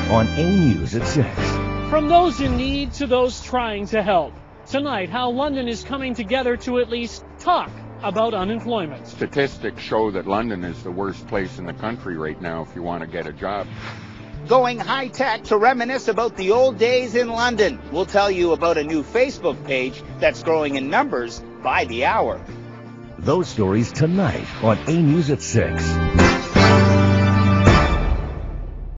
on A News at 6. From those in need to those trying to help. Tonight, how London is coming together to at least talk about unemployment. Statistics show that London is the worst place in the country right now if you want to get a job. Going high-tech to reminisce about the old days in London. We'll tell you about a new Facebook page that's growing in numbers by the hour. Those stories tonight on A News at 6.